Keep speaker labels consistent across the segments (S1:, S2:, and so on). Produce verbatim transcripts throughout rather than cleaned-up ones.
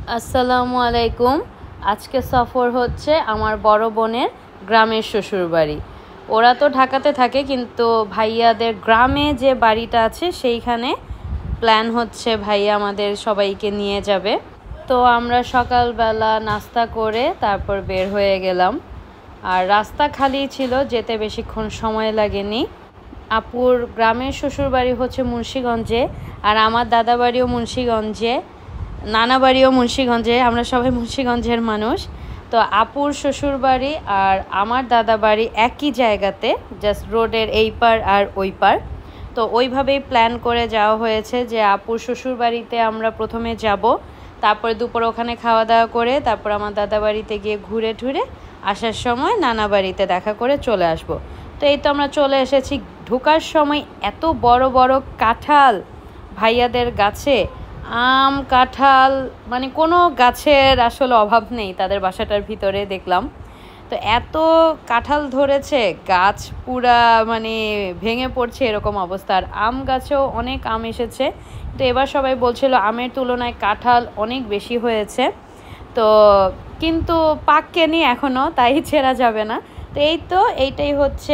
S1: আসসালামু আলাইকুম। আজকে সফর হচ্ছে আমার বড় বোনের গ্রামের শ্বশুরবাড়ি। ওরা তো ঢাকাতে থাকে, কিন্তু ভাইয়াদের গ্রামে যে বাড়িটা আছে সেইখানে প্ল্যান হচ্ছে ভাইয়া আমাদের সবাইকে নিয়ে যাবে। তো আমরা সকালবেলা নাস্তা করে তারপর বের হয়ে গেলাম। আর রাস্তা খালি ছিল, যেতে বেশিক্ষণ সময় লাগেনি। আপুর গ্রামের শ্বশুরবাড়ি হচ্ছে মুন্সিগঞ্জে, আর আমার দাদা বাড়িও মুন্সিগঞ্জে, নানা বাড়িও মুন্সিগঞ্জে। আমরা সবাই মুন্সিগঞ্জের মানুষ। তো আপুর শ্বশুরবাড়ি আর আমার দাদা বাড়ি একই জায়গাতে, জাস্ট রোডের এই পার আর ওই পার। তো ওইভাবেই প্ল্যান করে যাওয়া হয়েছে যে আপুর শ্বশুরবাড়িতে আমরা প্রথমে যাব, তারপরে দুপুর ওখানে খাওয়া দাওয়া করে তারপর আমার দাদা বাড়িতে গিয়ে ঘুরে ঠুরে আসার সময় নানা বাড়িতে দেখা করে চলে আসব। তো এই তো আমরা চলে এসেছি। ঢোকার সময় এত বড় বড় কাঁঠাল ভাইয়াদের গাছে, আম কাঁঠাল, মানে কোনো গাছের আসলে অভাব নেই তাদের বাসাটার ভিতরে দেখলাম। তো এত কাঁঠাল ধরেছে, গাছ পুরা মানে ভেঙে পড়ছে এরকম অবস্থা। আর আম গাছেও অনেক আম এসেছে। তো এবার সবাই বলছিল আমের তুলনায় কাঁঠাল অনেক বেশি হয়েছে। তো কিন্তু পাকেনি এখনও, তাই ছেঁড়া যাবে না। তো এই তো এইটাই হচ্ছে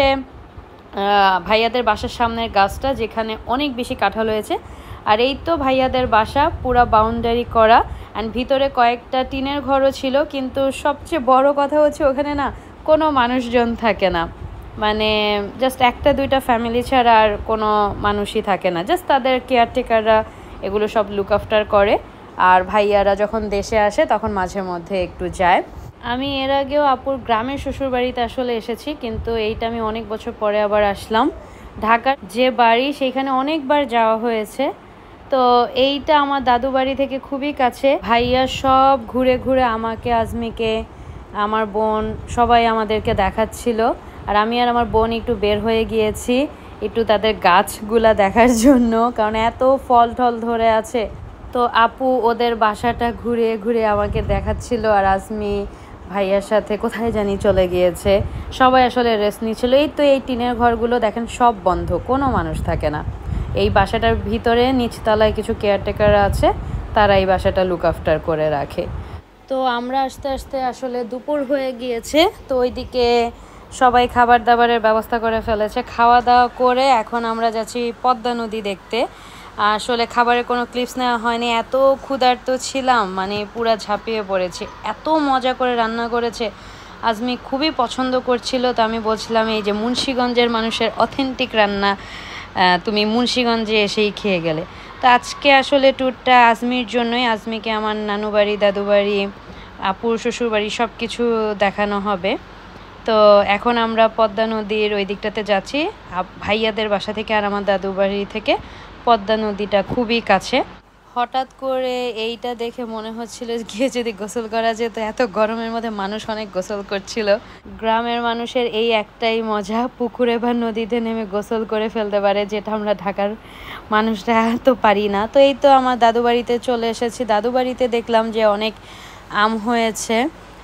S1: ভাইয়াদের বাসার সামনের গাছটা, যেখানে অনেক বেশি কাঁঠাল হয়েছে। আর এই তো ভাইয়াদের বাসা পুরা বাউন্ডারি করা, অ্যান্ড ভিতরে কয়েকটা টিনের ঘরও ছিল। কিন্তু সবচেয়ে বড় কথা হচ্ছে ওখানে না কোনো মানুষজন থাকে না, মানে জাস্ট একটা দুইটা ফ্যামিলি ছাড়া আর কোনো মানুষই থাকে না। জাস্ট তাদের কেয়ারটেকাররা এগুলো সব লুক আফটার করে। আর ভাইয়ারা যখন দেশে আসে তখন মাঝে মধ্যে একটু যায়। আমি এর আগেও আপুর গ্রামের শ্বশুরবাড়িতে আসলে এসেছি, কিন্তু এইটা আমি অনেক বছর পরে আবার আসলাম। ঢাকার যে বাড়ি সেইখানে অনেকবার যাওয়া হয়েছে। তো এইটা আমার দাদু বাড়ি থেকে খুবই কাছে। ভাইয়া সব ঘুরে ঘুরে আমাকে, আজমিকে, আমার বোন সবাই আমাদেরকে দেখাচ্ছিল। আর আমি আর আমার বোন একটু বের হয়ে গিয়েছি একটু তাদের গাছগুলা দেখার জন্য, কারণ এত ফল টল ধরে আছে। তো আপু ওদের বাসাটা ঘুরে ঘুরে আমাকে দেখাচ্ছিল, আর আজমি ভাইয়ার সাথে কোথায় জানি চলে গিয়েছে। সবাই আসলে রেস্ট নিচ্ছিল। এই তো এই টিনের ঘরগুলো দেখেন সব বন্ধ, কোনো মানুষ থাকে না। এই বাসাটার ভিতরে নিচতলায় কিছু কেয়ারটেকার আছে, তারা এই বাসাটা লুক আফটার করে রাখে। তো আমরা আস্তে আস্তে আসলে দুপুর হয়ে গিয়েছে। তো ওইদিকে সবাই খাবার দাবারের ব্যবস্থা করে ফেলেছে। খাওয়া দাওয়া করে এখন আমরা যাচ্ছি পদ্মা নদী দেখতে। আসলে খাবারের কোনো ক্লিপস নেওয়া হয়নি, এত ক্ষুধার্ত ছিলাম, মানে পুরা ঝাঁপিয়ে পড়েছি। এত মজা করে রান্না করেছে, আজমি খুবই পছন্দ করছিল। তো আমি বলছিলাম এই যে মুন্সিগঞ্জের মানুষের অথেন্টিক রান্না তুমি মুন্সিগঞ্জে এসেই খেয়ে গেলে। তো আজকে আসলে ট্যুরটা আজমির জন্যই। আজমিকে আমার নানু বাড়ি, দাদু বাড়ি, আপুর শ্বশুর বাড়ি সব কিছু দেখানো হবে। তো এখন আমরা পদ্মা নদীর ওই দিকটাতে যাচ্ছি। ভাইয়াদের বাসা থেকে আর আমার দাদু বাড়ি থেকে পদ্মা নদীটা খুবই কাছে। হঠাৎ করে এইটা দেখে মনে হচ্ছিল গিয়ে যদি গোসল করা যেত, এত গরমের মধ্যে মানুষ অনেক গোসল করছিল। গ্রামের মানুষের এই একটাই মজা, পুকুরে বা নদীতে নেমে গোসল করে ফেলতে পারে, যেটা আমরা ঢাকার মানুষরা তো পারি না। তো এই তো আমার দাদু বাড়িতে চলে এসেছি। দাদু বাড়িতে দেখলাম যে অনেক আম হয়েছে,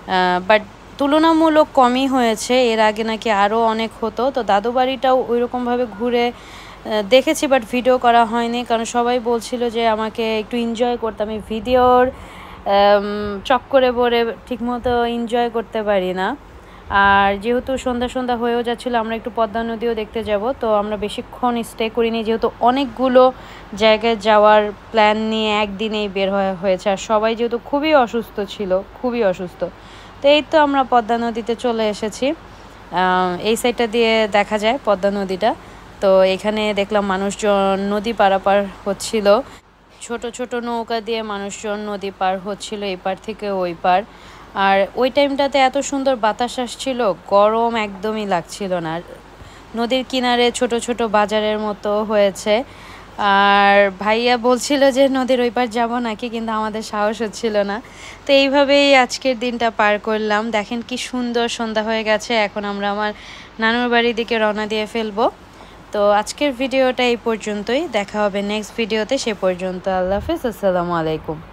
S1: বাট তুলনামূলক কমই হয়েছে। এর আগে নাকি আরও অনেক হতো। তো দাদু বাড়িটাও ওইরকমভাবে ঘুরে দেখেছি, বাট ভিডিও করা হয়নি, কারণ সবাই বলছিল যে আমাকে একটু এনজয় করতে। আমি ভিডিওর চক্করে পড়ে ঠিকমতো এনজয় করতে পারি না। আর যেহেতু সন্ধ্যা সন্ধ্যা হয়েও যাচ্ছিলো, আমরা একটু পদ্মা নদীও দেখতে যাব। তো আমরা বেশিক্ষণ স্টে করিনি, যেহেতু অনেকগুলো জায়গায় যাওয়ার প্ল্যান নিয়ে একদিনেই বের হয়ে হয়েছে। আর সবাই যেহেতু খুবই অসুস্থ ছিল, খুবই অসুস্থ। তো এই তো আমরা পদ্মা নদীতে চলে এসেছি। এই সাইডটা দিয়ে দেখা যায় পদ্মা নদীটা। তো এখানে দেখলাম মানুষজন নদী পারাপার হচ্ছিল, ছোট ছোট নৌকা দিয়ে মানুষজন নদী পার হচ্ছিল এই পার থেকে ওই পার। আর ওই টাইমটাতে এত সুন্দর বাতাস আসছিল, গরম একদমই লাগছিল না। নদীর কিনারে ছোট ছোট বাজারের মতো হয়েছে। আর ভাইয়া বলছিল যে নদীর ওই পার যাবো নাকি, কিন্তু আমাদের সাহস হচ্ছিল না। তো এইভাবেই আজকের দিনটা পার করলাম। দেখেন কি সুন্দর সন্ধ্যা হয়ে গেছে। এখন আমরা আমার নানুর বাড়ির দিকে রওনা দিয়ে ফেলবো। তো আজকের ভিডিওটা এই পর্যন্তই, দেখা হবে নেক্সট ভিডিওতে। সে পর্যন্ত আল্লাহ হাফেজ, আসসালামু আলাইকুম।